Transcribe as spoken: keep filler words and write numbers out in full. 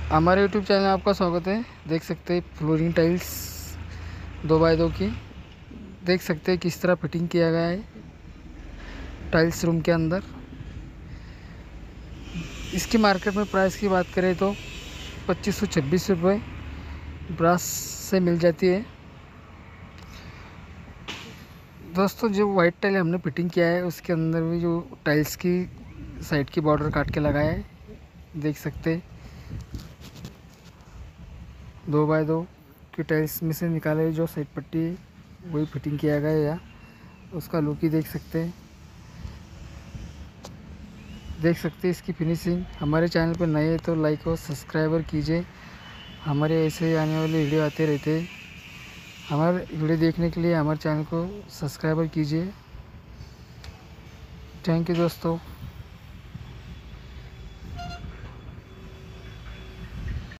हमारे YouTube channel में आपका स्वागत है। देख सकते हैं फ्लोरिंग टाइल्स दो बाय दो की। देख सकते हैं किस तरह फिटिंग किया गया है टाइल्स रूम के अंदर। इसकी मार्केट में प्राइस की बात करें तो पच्चीस सौ छब्बीस रुपये ब्रास से मिल जाती है। दोस्तों, जो वाइट टाइल हमने फिटिंग किया है उसके अंदर भी जो टाइल्स की साइड की बॉर्डर काट के लगाया है, देख सकते हैं। दो बाय दो की टाइल्स में से निकाले जो साइड पट्टी है वही फिटिंग किया गया है। या उसका लुक ही देख सकते हैं। देख सकते हैं इसकी फिनिशिंग। हमारे चैनल पर नए हैं तो लाइक और सब्सक्राइबर कीजिए। हमारे ऐसे ही आने वाले वीडियो आते रहते हैं। हमारे वीडियो देखने के लिए हमारे चैनल को सब्सक्राइबर कीजिए। थैंक यू दोस्तों।